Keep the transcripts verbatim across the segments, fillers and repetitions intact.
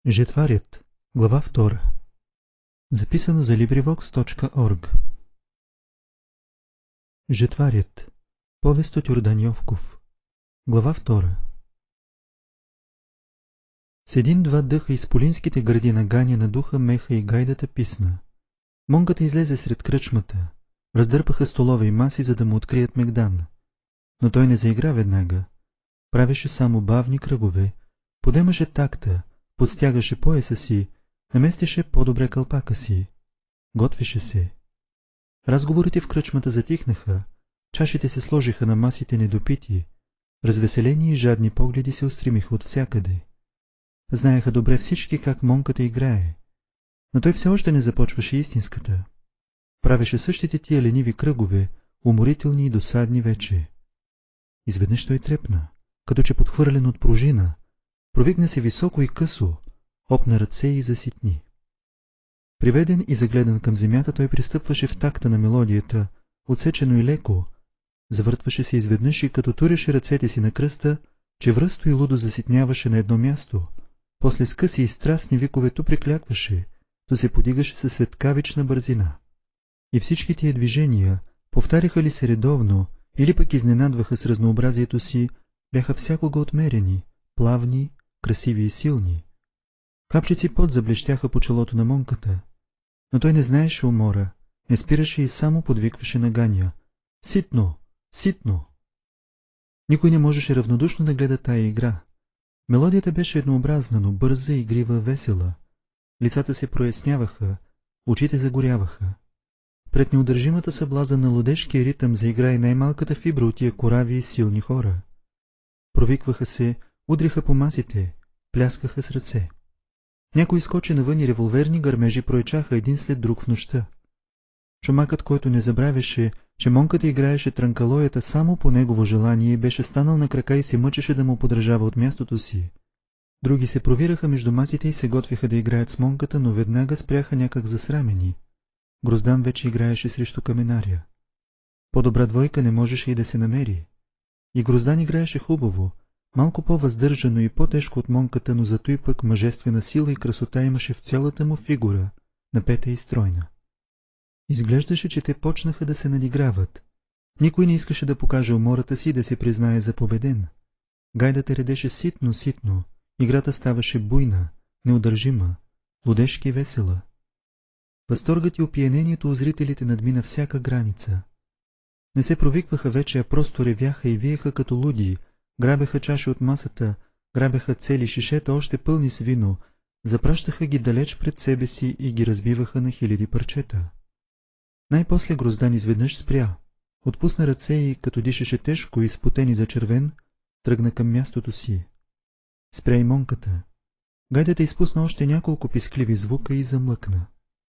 Жетварят, глава втора. Записано за LibriVox точка орг. Жетварят. Повест от Йордан Йовков. Глава втора. С един-два дъха из полинските гради на Ганя надуха меха и гайдата писна. Монката излезе сред кръчмата. Раздърпаха столове и маси, за да му открият мегдан. Но той не заигра веднага. Правеше само бавни кръгове, подемаше такта, подстягаше пояса си, наместеше по-добре кълпака си. Готвеше се. Разговорите в кръчмата затихнаха, чашите се сложиха на масите недопити, развеселени и жадни погледи се устремиха от всякъде. Знаеха добре всички как Монката играе, но той все още не започваше истинската. Правеше същите тия лениви кръгове, уморителни и досадни вече. Изведнъж той трепна, като че подхвърлен от пружина, провигна се високо и късо, опна ръце и заситни. Приведен и загледан към земята, той пристъпваше в такта на мелодията, отсечено и леко, завъртваше се изведнъж и като туреше ръцете си на кръста, че връсто и лудо заситняваше на едно място, после с къси и страстни викове то приклякваше, то се подигаше със светкавична бързина. И всички тия движения, повтаряха ли се редовно, или пък изненадваха с разнообразието си, бяха всякога отмерени, плавни, красиви и силни. Капчици пот заблещяха по челото на Монката, но той не знаеше умора, не спираше и само подвикваше на Ганя. Ситно! Ситно! Никой не можеше равнодушно да гледа тая игра. Мелодията беше еднообразна, но бърза, игрива, весела. Лицата се проясняваха, очите загоряваха. Пред неудържимата съблаза на лудежкия ритъм заигра и най-малката фибра от тия корави и силни хора. Провикваха се, удриха по масите, пляскаха с ръце. Някой скочи навън и револверни гърмежи проечаха един след друг в нощта. Чумакът, който не забравяше, че Монката играеше транкалоята само по негово желание, беше станал на крака и се мъчеше да му подражава от мястото си. Други се провираха между масите и се готвиха да играят с Монката, но веднага спряха някак засрамени. Гроздан вече играеше срещу каменаря. По-добра двойка не можеше и да се намери. И Гроздан играеше хубаво, малко по-въздържано и по-тежко от Монката, но зато и пък мъжествена сила и красота имаше в цялата му фигура, напета и стройна. Изглеждаше, че те почнаха да се надиграват. Никой не искаше да покаже умората си и да се признае за победен. Гайдата редеше ситно-ситно, играта ставаше буйна, неудържима, лудежки и весела. Възторгът и опиянението у зрителите надмина всяка граница. Не се провикваха вече, а просто ревяха и виеха като луди, грабеха чаши от масата, грабеха цели шишета, още пълни с вино, запращаха ги далеч пред себе си и ги разбиваха на хиляди парчета. Най-после Гроздан изведнъж спря, отпусна ръце и, като дишаше тежко и спотен и зачервен, тръгна към мястото си. Спря и Монката. Гайдата изпусна още няколко пискливи звука и замлъкна.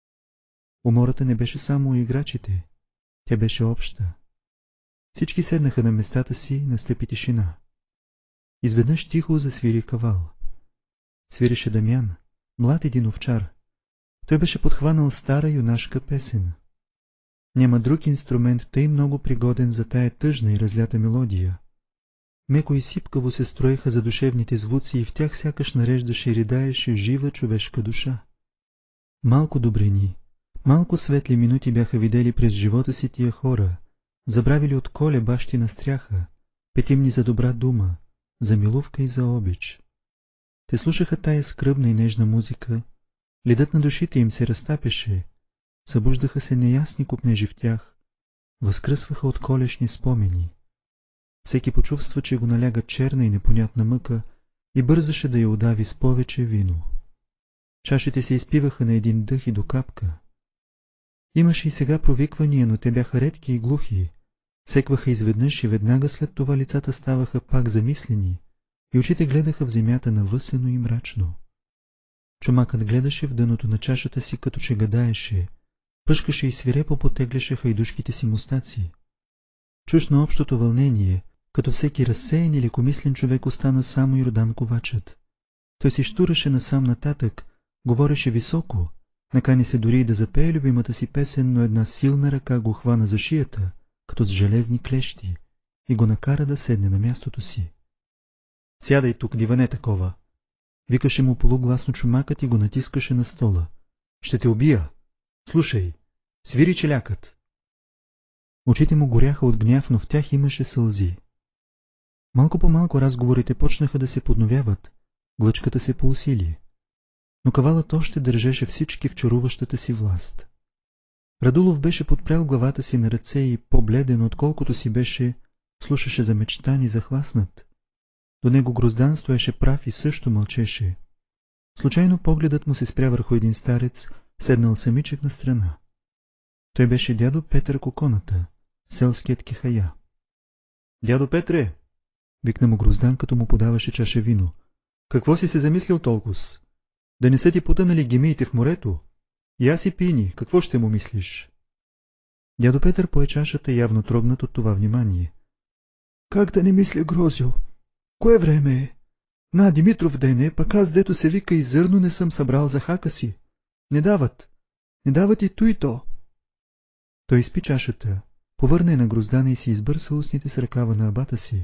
Умората не беше само у играчите, тя беше обща. Всички седнаха на местата си и настъпи тишина. Изведнъж тихо засвири кавал. Свиреше Дамян, млад един овчар. Той беше подхванал стара юнашка песен. Няма друг инструмент тъй много пригоден за тая тъжна и разлята мелодия. Меко и сипкаво се строеха задушевните звуци и в тях сякаш нареждаше и ридаеше жива човешка душа. Малко добрини, малко светли минути бяха видели през живота си тия хора, забравили от коле бащи на стряха, петимни за добра дума, за милувка и за обич. Те слушаха тая скръбна и нежна музика, ледът на душите им се разтапяше, събуждаха се неясни купнежи в тях, възкръсваха от колешни спомени. Всеки почувства, че го наляга черна и непонятна мъка и бързаше да я удави с повече вино. Чашите се изпиваха на един дъх и до капка. Имаше и сега провиквания, но те бяха редки и глухи. Секваха изведнъж и веднага след това лицата ставаха пак замислени и очите гледаха в земята навъсено и мрачно. Чумакът гледаше в дъното на чашата си, като че гадаеше, пъшкаше и свирепо потегляше хайдушките си мустаци. Чуш на общото вълнение, като всеки разсеян и лекомислен човек, остана само Йордан Ковачът. Той си щураше насам нататък, говореше високо, накани се дори и да запее любимата си песен, но една силна ръка го хвана за шията, като с железни клещи, и го накара да седне на мястото си. Сядай тук, диване такова. Викаше му полугласно чумакът и го натискаше на стола. Ще те убия! Слушай, свири челякът! Очите му горяха от гняв, но в тях имаше сълзи. Малко по малко разговорите почнаха да се подновяват, глъчката се поусили. Но кавалът още държеше всички в чаруващата си власт. Радулов беше подпрял главата си на ръце и, по-бледен, отколкото си беше, слушаше замечтан и захласнат. До него Гроздан стоеше прав и също мълчеше. Случайно погледът му се спря върху един старец, седнал самичък на страна. Той беше дядо Петър Коконата, селският кехая. Дядо Петре! Викна му Гроздан, като му подаваше чаша вино. Какво си се замислил толкова? Да не са ти потънали гемиите в морето? Я си пини, какво ще му мислиш? Дядо Петър пое чашата, явно трогнат от това внимание. Как да не мисля, Грозю? Кое време е? На, Димитров ден е, пък аз, дето се вика, и зърно не съм събрал за хака си. Не дават. Не дават и то и то. Той изпи чашата, повърна я на Гроздана и си избърса устните с ръкава на абата си.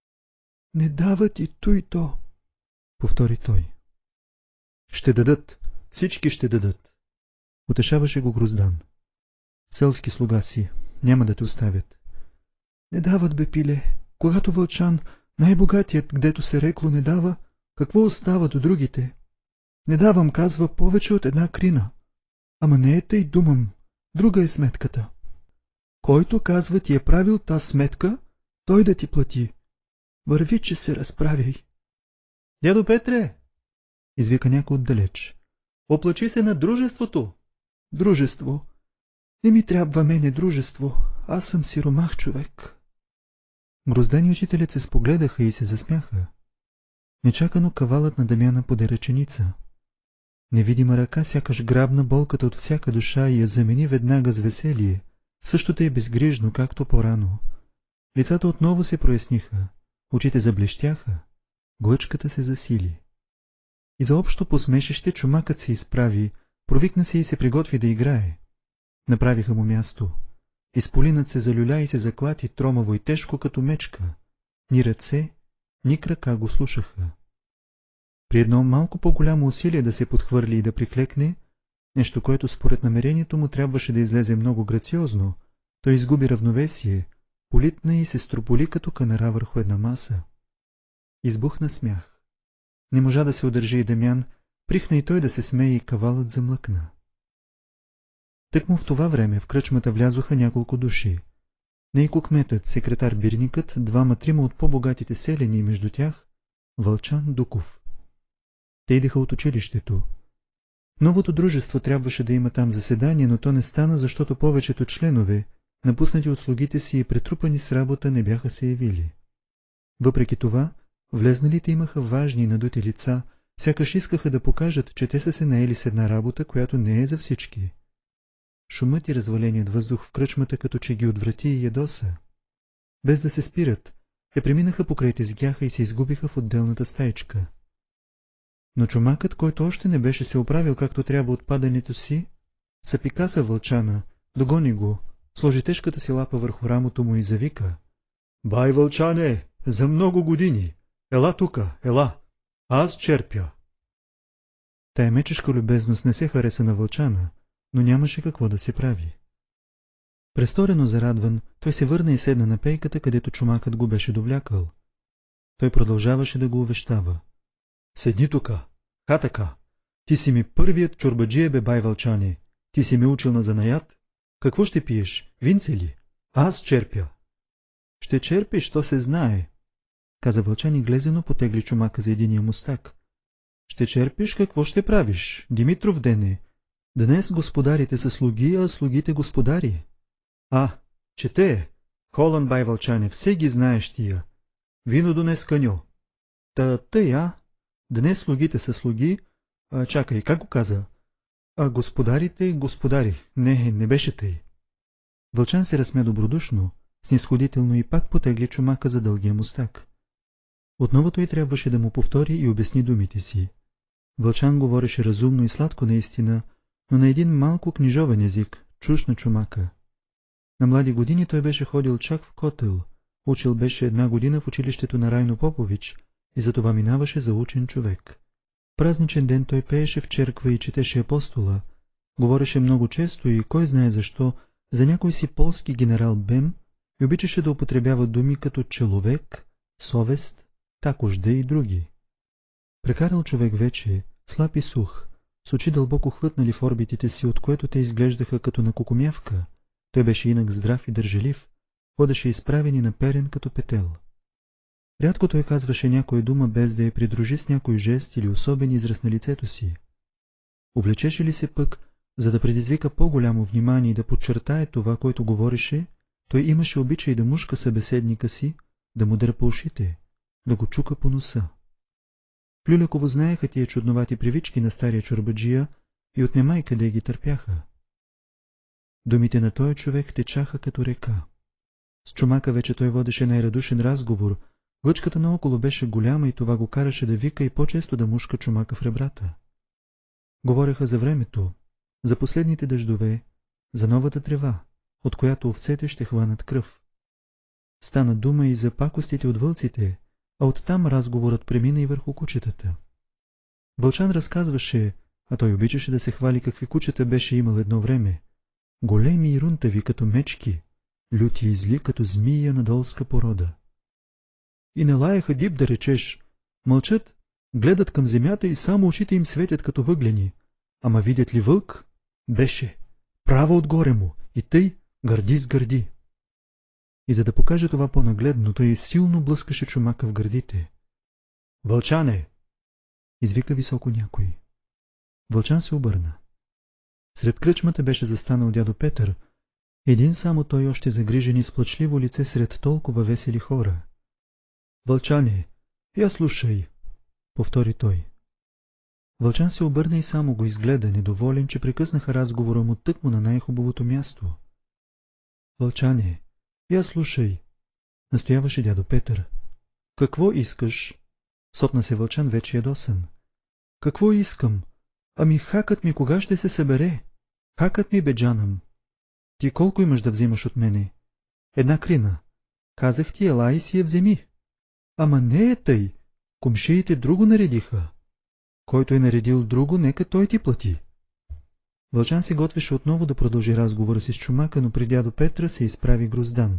Не дават и то и то, повтори той. Ще дадат, всички ще дадат. Утешаваше го Гроздан. Селски слуга си, няма да те оставят. Не дават, бе, пиле. Когато Вълчан, най-богатият, гдето се рекло, не дава, какво остава до другите? Не давам, казва, повече от една крина. Ама не е тъй, думам, друга е сметката. Който, казва, ти е правил та сметка, той да ти плати. Върви, че се разправяй. Дядо Петре! Извика някой отдалеч. Оплачи се на дружеството. Дружество. Не ми трябва мене дружество. Аз съм сиромах човек. Гроздан и учителят се спогледаха и се засмяха. Нечакано кавалът на Дамяна поде ръченица. Невидима ръка сякаш грабна болката от всяка душа и я замени веднага с веселие, същото е безгрижно, както по-рано. Лицата отново се проясниха, очите заблещяха, глъчката се засили. И заобщо посмешище чумакът се изправи, провикна се и се приготви да играе. Направиха му място. Изполинът се залюля и се заклати тромаво и тежко като мечка. Ни ръце, ни крака го слушаха. При едно малко по-голямо усилие да се подхвърли и да приклекне, нещо, което според намерението му трябваше да излезе много грациозно, той изгуби равновесие, политна и се строполи като канара върху една маса. Избухна смях. Не можа да се удържи и Дамян, прихна и той да се смее и кавалът замлъкна. Тъкмо в това време в кръчмата влязоха няколко души. Нейко кметът, секретар Бирникът, двама-трима от по-богатите селени и между тях Вълчан Дуков. Те идеха от училището. Новото дружество трябваше да има там заседание, но то не стана, защото повечето членове, напуснати от слугите си и претрупани с работа, не бяха се явили. Въпреки това, влезналите имаха важни и надути лица, сякаш искаха да покажат, че те са се наели с една работа, която не е за всички. Шумът и разваленият въздух в кръчмата като че ги отврати и ядоса. Без да се спират, те преминаха покрай тезгяха и се изгубиха в отделната стаичка. Но чумакът, който още не беше се оправил както трябва от падането си, съпикаса Вълчана, догони го, сложи тежката си лапа върху рамото му и завика. Бай, Вълчане, за много години! Ела тука, ела! Аз черпя! Тая мечешка любезност не се хареса на Вълчана, но нямаше какво да се прави. Престорено зарадван, той се върна и седна на пейката, където чумакът го беше довлякал. Той продължаваше да го увещава. Седни тука, хатака, ти си ми първият чорбаджия, бе, бай Вълчане. Ти си ме учил на занаят. Какво ще пиеш, винце ли? Аз черпя. Ще черпиш, то се знае, каза Вълчан и глезено потегли чумака за единия мустак. Ще черпиш, какво ще правиш, Димитров ден е. Днес господарите са слуги, а слугите господари. А, чете е. Холан, бай Вълчане, все ги знаеш тия. Вино донес каньо. Та тъй, а? Днес слугите са слуги. А, чакай, как го каза? А господарите господари. Не, не беше тъй. Вълчан се разсмя добродушно, снисходително и пак потегли чумака за дългия мустак. Отново той трябваше да му повтори и обясни думите си. Вълчан говореше разумно и сладко наистина, но на един малко книжовен език, чужд на чумака. На млади години той беше ходил чак в Котел, учил беше една година в училището на Райно Попович и затова минаваше за учен човек. Празничен ден той пееше в черква и четеше Апостола, говореше много често и кой знае защо за някой си полски генерал Бем и обичаше да употребява думи като человек, совест, такожде и други. Прекарал човек вече, слаб и сух, с очи дълбоко хлътнали в орбитите си, от което те изглеждаха като на кукумявка. Той беше инак здрав и държелив, ходеше изправен и наперен като петел. Рядко той казваше някоя дума без да я придружи с някой жест или особен израз на лицето си. Увлечеше ли се пък, за да предизвика по-голямо внимание и да подчертае това, което говореше, той имаше обичай да мушка събеседника си, да му дърпа ушите, да го чука по носа. В Люляково знаеха тия чудновати привички на стария чорбаджия и от немай къде ги търпяха. Думите на този човек течаха като река. С Чомака вече той водеше най-радушен разговор, лъчката наоколо беше голяма и това го караше да вика и по-често да мушка Чомака в ребрата. Говореха за времето, за последните дъждове, за новата трева, от която овцете ще хванат кръв. Стана дума и за пакостите от вълците, а оттам разговорът премина и върху кучетата. Вълчан разказваше, а той обичаше да се хвали какви кучета беше имал едно време. Големи и рунтави като мечки, люти и зли като змия на долска порода. И не лаяха дип да речеш, мълчат, гледат към земята и само очите им светят като въглени. Ама видят ли вълк? Беше. Право отгоре му. И тъй гърди с гърди. И за да покаже това по-нагледно, той силно блъскаше Чомака в гърдите. Вълчане! Извика високо някой. Вълчан се обърна. Сред кръчмата беше застанал дядо Петър, един само той още загрижен и с плачливо лице сред толкова весели хора. Вълчане, я слушай, повтори той. Вълчан се обърна и само го изгледа, недоволен, че прекъснаха разговора му тъкмо на най-хубавото място. Вълчане, я слушай, настояваше дядо Петър. Какво искаш? Сопна се Вълчан вече ядосан. Какво искам? Ами хакът ми кога ще се събере? Хакът ми беджанам. Ти колко имаш да взимаш от мене? Една крина. Казах ти, ела и си я вземи. Ама не е тъй. Комшиите друго наредиха. Който е наредил друго, нека той ти плати. Вълчан се готвеше отново да продължи разговора си с Чомака, но при дядо Петра се изправи Гроздан.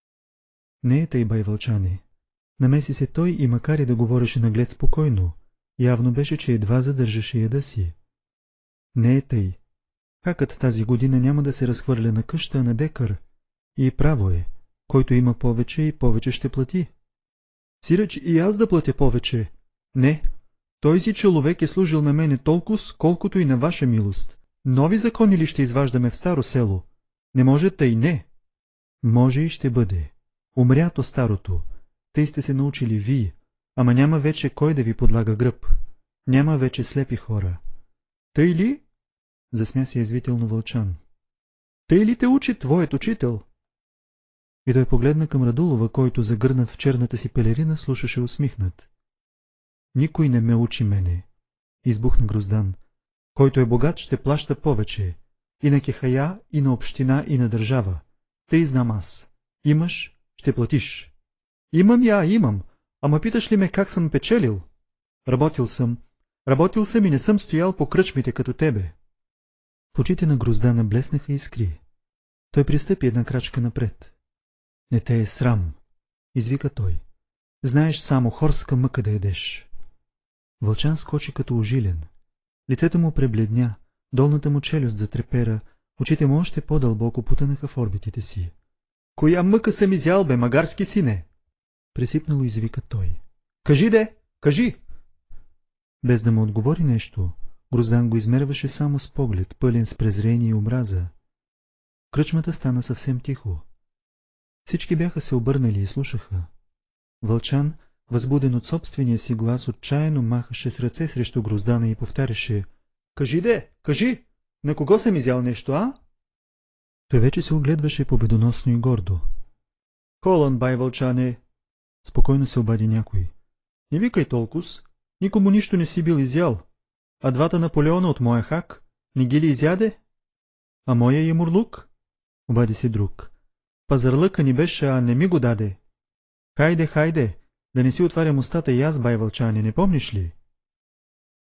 Не е тъй, бай Вълчане. Намеси се той и макар и да говореше наглед спокойно, явно беше, че едва задържаше яда си. Не е тъй. Хакът тази година няма да се разхвърля на къща, а на декар. И право е. Който има повече и повече ще плати. Сиреч и аз да платя повече. Не. Той си човек е служил на мене толкова, колкото и на ваша милост. Нови закони ли ще изваждаме в старо село? Не може тъй не. Може и ще бъде. Умрято старото. Тъй сте се научили вие, ама няма вече кой да ви подлага гръб. Няма вече слепи хора. Тъй ли? Засмя се язвително Вълчан. Тъй ли те учи твоят учител? И той погледна към Радулова, който загърнат в черната си пелерина слушаше усмихнат. Никой не ме учи мене, избухна Гроздан. Който е богат, ще плаща повече. И на кехая, и на община, и на държава. Тъй знам аз. Имаш, ще платиш. Имам я, имам. Ама питаш ли ме как съм печелил? Работил съм. Работил съм и не съм стоял по кръчмите като тебе. В очите на Гроздана блеснаха искри. Той пристъпи една крачка напред. Не те е срам, извика той. Знаеш само хорска мъка да едеш. Вълчан скочи като ожилен. Лицето му пребледня, долната му челюст затрепера, очите му още по-дълбоко потънаха в орбитите си. Коя мъка съм изял, бе, магарски сине? Пресипнало извика той. Кажи де, кажи! Без да му отговори нещо, Гроздан го измерваше само с поглед, пълен с презрение и омраза. Кръчмата стана съвсем тихо. Всички бяха се обърнали и слушаха. Вълчан, възбуден от собствения си глас, отчаяно махаше с ръце срещу Гроздана и повтаряше: Кажи де, кажи! На кого съм изял нещо, а? Той вече се огледваше победоносно и гордо. Холан, бай Вълчане! Спокойно се обади някой. Не викай толкос, никому нищо не си бил изял. А двата Наполеона от моя хак, не ги ли изяде? А моя ямурлук? Обади се друг. Пазарлъка ни беше, а не ми го даде. Хайде, хайде, да не си отварям устата и аз, бай Вълчане, не помниш ли?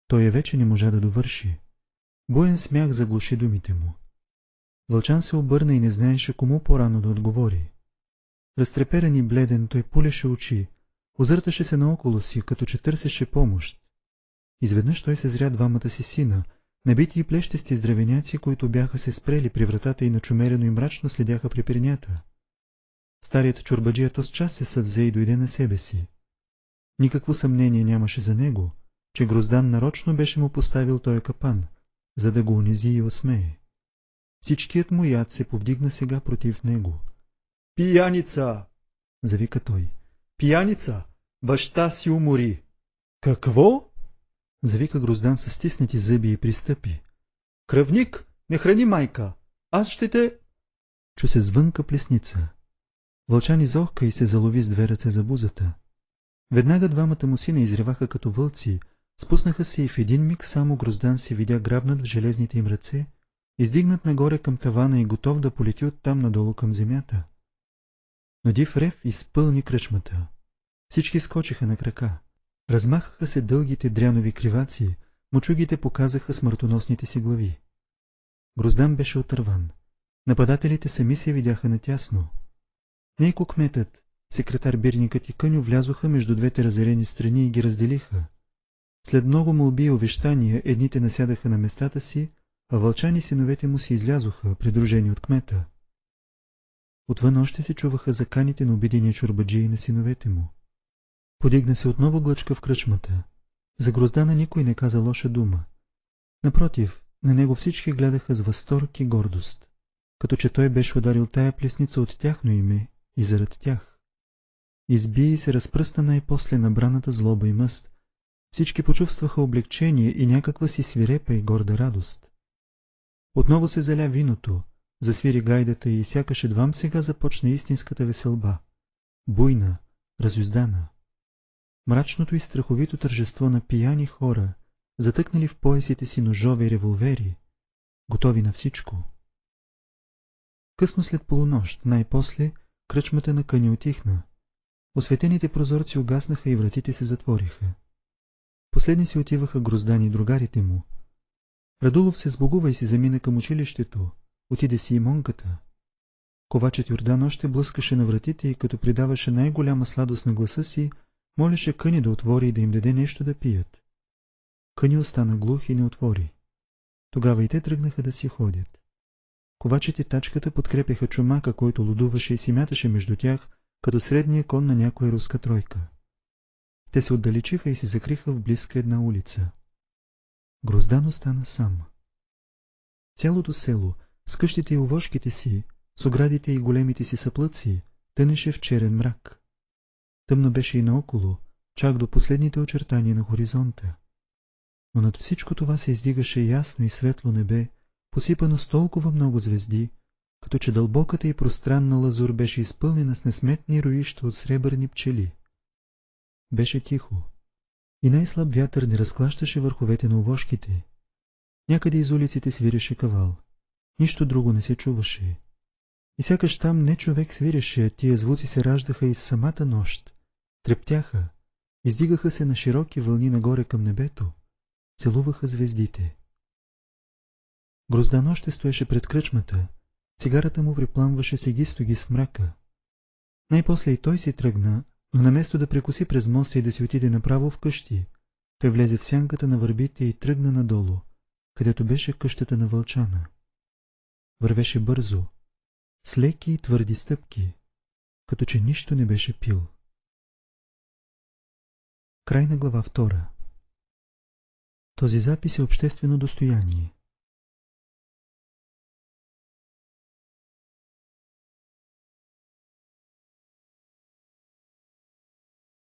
Той я вече не можа да довърши. Буен смях заглуши думите му. Вълчан се обърна и не знаеше кому по-рано да отговори. Разтреперен и бледен, той пулеше очи, озърташе се наоколо си, като че търсеше помощ. Изведнъж той се зря двамата си сина, набити и плещести здравеняци, които бяха се спрели при вратата и начумерено и мрачно следяха при пернята. Старият чорбаджия тос час се съвзе и дойде на себе си. Никакво съмнение нямаше за него, че Гроздан нарочно беше му поставил този капан, за да го унизи и осмее. Всичкият му яд се повдигна сега против него. «Пияница!» завика той. «Пияница! Баща си умори!» «Какво?» завика Гроздан със стиснати зъби и пристъпи. «Кръвник! Не храни майка! Аз ще те...» Чу се звънка плесница. Вълчан изохка и се залови с две ръце за бузата. Веднага двамата му сина изреваха като вълци, спуснаха се и в един миг само Гроздан се видя грабнат в железните им ръце, издигнат нагоре към тавана и готов да полети оттам надолу към земята. Но див рев изпълни кръчмата. Всички скочиха на крака. Размахаха се дългите дрянови криваци, мочугите показаха смъртоносните си глави. Гроздан беше отърван. Нападателите сами се видяха натясно. Нейко кметът, секретар Бирникът и Къню влязоха между двете разярени страни и ги разделиха. След много молби и увещания едните насядаха на местата си, а Вълчан и синовете му си излязоха, придружени от кмета. Отвън още се чуваха заканите на обидения чорбаджи и на синовете му. Подигна се отново глъчка в кръчмата. За Гроздана никой не каза лоша дума. Напротив, на него всички гледаха с възторг и гордост, като че той беше ударил тая плесница от тяхно име и зарад тях. Изби и се разпръста най-после набраната злоба и мъст. Всички почувстваха облегчение и някаква си свирепа и горда радост. Отново се заля виното, засвири гайдата и сякаш едвам сега започна истинската веселба. Буйна, разюздана. Мрачното и страховито тържество на пияни хора, затъкнали в поясите си ножове и револвери, готови на всичко. Късно след полунощ, най-после, кръчмата на Къня отихна. Осветените прозорци угаснаха и вратите се затвориха. Последни си отиваха Гроздан и другарите му. Радулов се сбогува и си замина към училището, отиде си и монката. Ковачът Йордан още блъскаше на вратите и като придаваше най-голяма сладост на гласа си, молеше Къни да отвори и да им даде нещо да пият. Къни остана глух и не отвори. Тогава и те тръгнаха да си ходят. Ковачът и тачката подкрепяха чумака, който лудуваше и си мяташе между тях, като средния кон на някоя руска тройка. Те се отдалечиха и се закриха в близка една улица. Гроздан остана сам. Цялото село, с къщите и овошките си, с оградите и големите си съплъци, тънеше в черен мрак. Тъмно беше и наоколо, чак до последните очертания на хоризонта. Но над всичко това се издигаше ясно и светло небе, посипано с толкова много звезди, като че дълбоката и пространна лазур беше изпълнена с несметни роища от сребърни пчели. Беше тихо. И най-слаб вятър не разклащаше върховете на овошките. Някъде из улиците свиреше кавал. Нищо друго не се чуваше. И сякаш там не човек свиреше, а тия звуци се раждаха из самата нощ. Трептяха, издигаха се на широки вълни нагоре към небето, целуваха звездите. Гроздан още стоеше пред кръчмата, цигарата му припламваше сегисто-ги с мрака. Най-после и той си тръгна, но наместо да прекоси през моста и да си отиде направо в къщи, той влезе в сянката на върбите и тръгна надолу, където беше къщата на Вълчана. Вървеше бързо, с леки и твърди стъпки, като че нищо не беше пил. Край на глава втора. Този запис е обществено достояние.